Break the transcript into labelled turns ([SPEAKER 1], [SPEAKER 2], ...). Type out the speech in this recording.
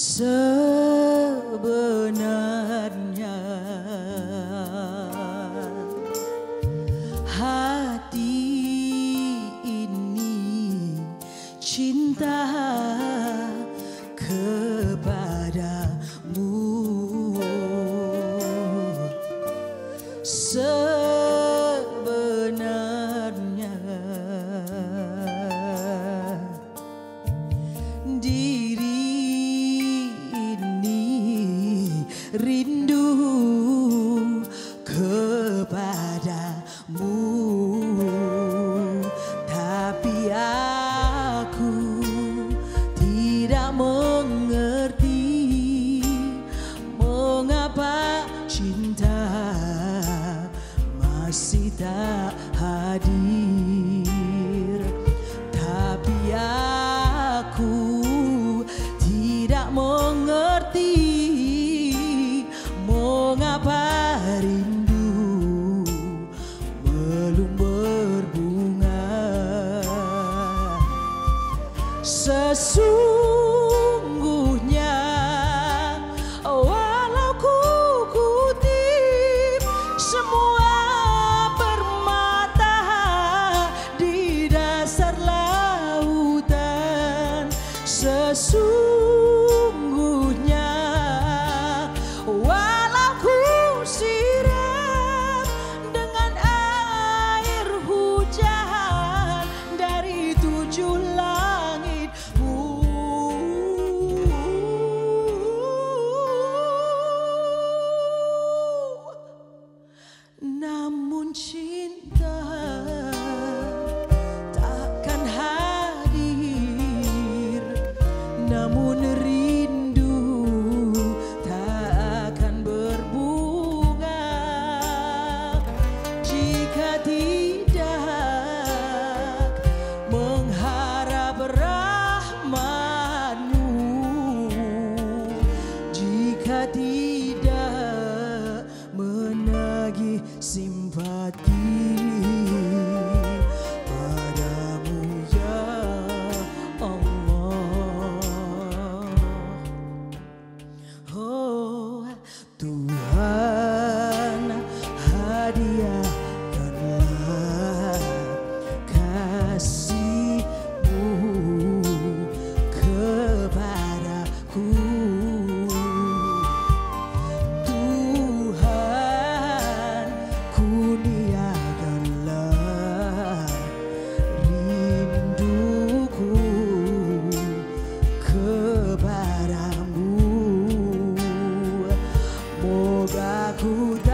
[SPEAKER 1] Sebenarnya hati ini cinta kepadamu. Sebenarnya diri ini rindu kepadamu, tapi aku tidak mengerti mengapa cinta masih tak hadir. Tapi aku tidak mengerti mengapa rindu belum berbunga. Sesungguhnya walau ku kutip semua permata di dasar lautan, sesungguhnya walau ku siram dengan air hujan dari 7 langitmu, namun cinta takkan hadir, namun rindu tak akan berbunga jika tidak mengharap rahmatmu, jika tidak menagih simpati padamu ya Allah. Oh Tuhan, hadiahkanlah kasih-Mu kepadaku. Tuhan, kurniakanlah rinduku kepadamu. Moga ku